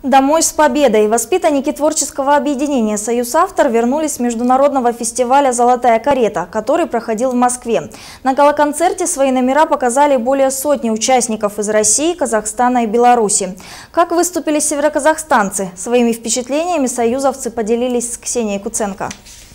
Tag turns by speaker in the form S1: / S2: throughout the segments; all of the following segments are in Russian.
S1: Домой с победой! Воспитанники творческого объединения «Союз Автор» вернулись с международного фестиваля «Золотая карета», который проходил в Москве. На гала-концерте свои номера показали более сотни участников из России, Казахстана и Беларуси. Как выступили североказахстанцы? Своими впечатлениями союзовцы поделились с Ксенией Куценко.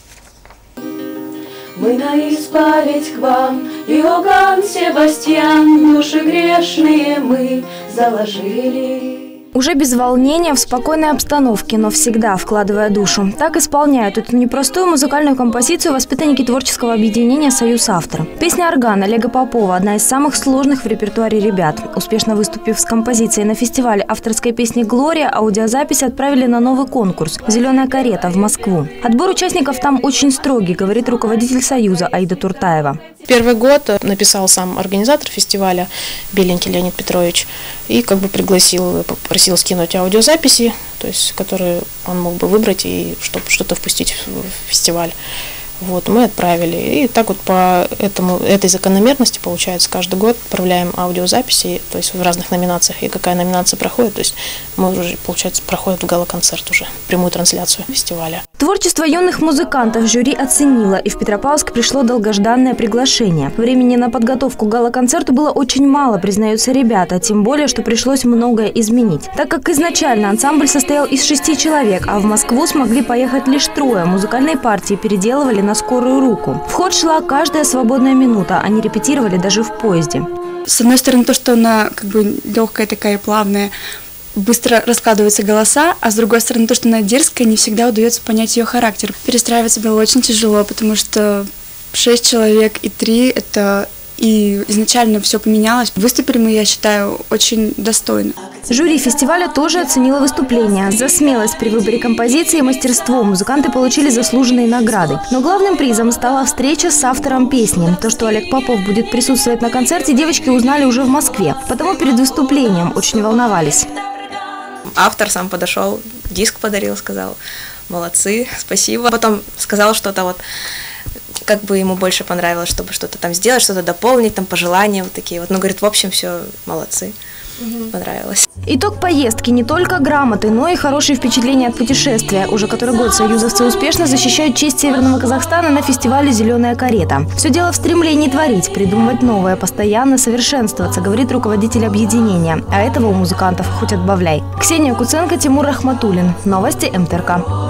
S2: Мы на исповедь к вам, Иоганн Себастьян, души грешные мы заложили.
S1: Уже без волнения, в спокойной обстановке, но всегда вкладывая душу. Так исполняют эту непростую музыкальную композицию воспитанники творческого объединения «Союз Автор». Песня «Орган» Олега Попова – одна из самых сложных в репертуаре ребят. Успешно выступив с композицией на фестивале авторской песни «Глория», аудиозапись отправили на новый конкурс «Зеленая карета» в Москву. Отбор участников там очень строгий, говорит руководитель Союза Аида Туртаева.
S3: Первый год написал сам организатор фестиваля Беленький Леонид Петрович и попросил скинуть аудиозаписи, то есть которые он мог бы выбрать и чтобы что-то впустить в фестиваль. Вот, мы отправили. И так вот по этой закономерности, получается, каждый год отправляем аудиозаписи, то есть в разных номинациях. И какая номинация проходит, то есть мы уже, получается, проходит в гала-концерт уже, прямую трансляцию фестиваля.
S1: Творчество юных музыкантов жюри оценило, и в Петропавловск пришло долгожданное приглашение. Времени на подготовку к гала-концерту было очень мало, признаются ребята, тем более, что пришлось многое изменить. Так как изначально ансамбль состоял из 6 человек, а в Москву смогли поехать лишь 3, музыкальные партии переделывали на скорую руку. В ход шла каждая свободная минута, они репетировали даже в поезде.
S4: С одной стороны, то, что она как бы легкая такая, плавная, быстро раскладываются голоса, а с другой стороны, то, что она дерзкая, не всегда удается понять ее характер. Перестраиваться было очень тяжело, потому что 6 человек и 3 – это и изначально все поменялось. Выступили мы, я считаю, очень достойно.
S1: Жюри фестиваля тоже оценило выступление. За смелость при выборе композиции и мастерство музыканты получили заслуженные награды. Но главным призом стала встреча с автором песни. То, что Олег Попов будет присутствовать на концерте, девочки узнали уже в Москве. Потому перед выступлением очень волновались.
S5: Автор сам подошел, диск подарил, сказал: молодцы, спасибо. Потом сказал что-то вот, как бы ему больше понравилось, чтобы что-то там сделать, что-то дополнить, там пожелания вот такие вот. Ну, говорит, в общем, все, молодцы. Понравилось.
S1: Итог поездки – не только грамоты, но и хорошие впечатления от путешествия. Уже который год союзовцы успешно защищают честь Северного Казахстана на фестивале «Зеленая карета». Все дело в стремлении творить, придумывать новое, постоянно совершенствоваться, говорит руководитель объединения. А этого у музыкантов хоть отбавляй. Ксения Куценко, Тимур Рахматуллин. Новости МТРК.